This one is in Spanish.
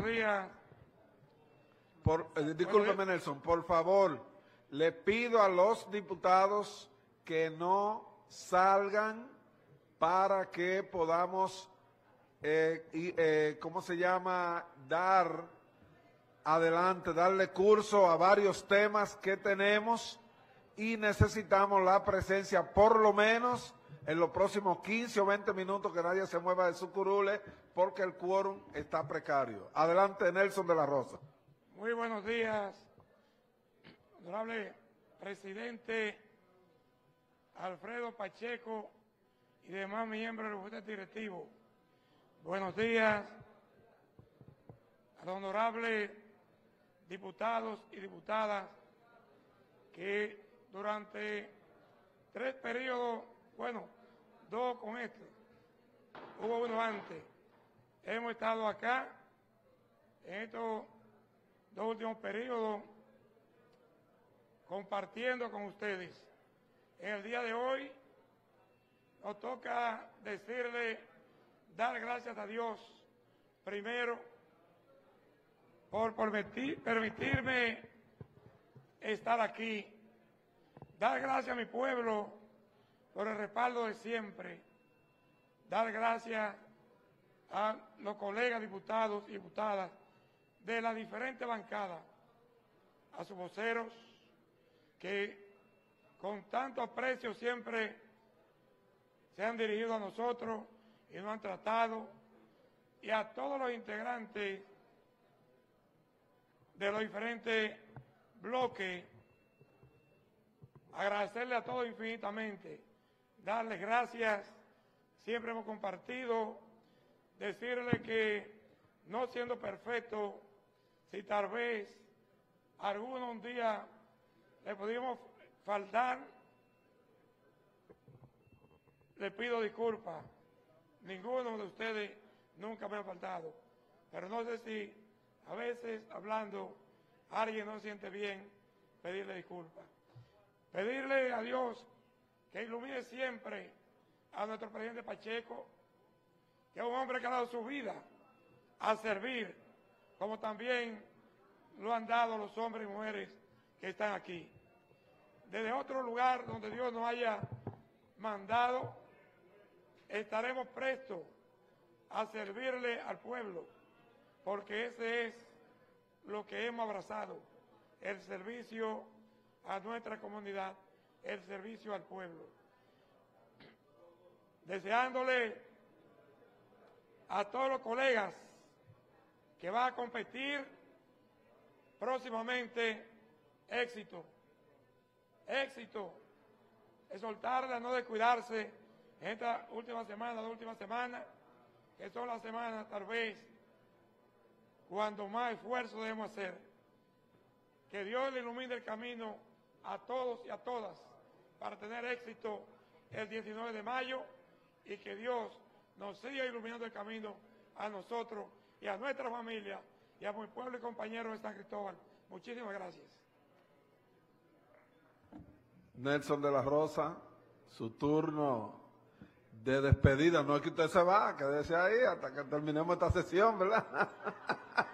buenos días. Discúlpeme, Nelson, por favor, le pido a los diputados que no salgan para que podamos, ¿cómo se llama?, darle curso a varios temas que tenemos y necesitamos la presencia por lo menos en los próximos 15 o 20 minutos, que nadie se mueva de su curule porque el quórum está precario. Adelante, Nelson de la Rosa. Muy buenos días, honorable presidente Alfredo Pacheco y demás miembros del Comité Directivo. Buenos días a los honorables diputados y diputadas que durante 3 periodos, bueno, 2 con este, hubo uno antes, hemos estado acá en estos 2 últimos periodos compartiendo con ustedes. En el día de hoy nos toca dar gracias a Dios primero por permitirme estar aquí, dar gracias a mi pueblo por el respaldo de siempre, dar gracias a los colegas diputados y diputadas de las diferentes bancadas, a sus voceros que con tanto aprecio siempre se han dirigido a nosotros y nos han tratado, y a todos los integrantes de los diferentes bloques, agradecerle a todos infinitamente, darles gracias, siempre hemos compartido, decirle que no siendo perfecto, si tal vez alguno un día le pudimos faltar, le pido disculpas. Ninguno de ustedes nunca me ha faltado, pero no sé si a veces hablando alguien no siente bien pedirle disculpas. Pedirle a Dios que ilumine siempre a nuestro presidente Pacheco, que es un hombre que ha dado su vida a servir, como también lo han dado los hombres y mujeres que están aquí. Desde otro lugar donde Dios nos haya mandado, estaremos prestos a servirle al pueblo, porque ese es lo que hemos abrazado, el servicio a nuestra comunidad, el servicio al pueblo. Deseándole a todos los colegas que van a competir próximamente éxito, exhortarle a no descuidarse en esta última semana, que son las semanas tal vez cuando más esfuerzo debemos hacer. Que Dios le ilumine el camino a todos y a todas para tener éxito el 19 de mayo y que Dios nos siga iluminando el camino a nosotros y a nuestra familia y a mi pueblo y compañeros de San Cristóbal. Muchísimas gracias. Nelson de la Rosa, su turno de despedida. No es que usted se va, quédese ahí hasta que terminemos esta sesión, ¿verdad?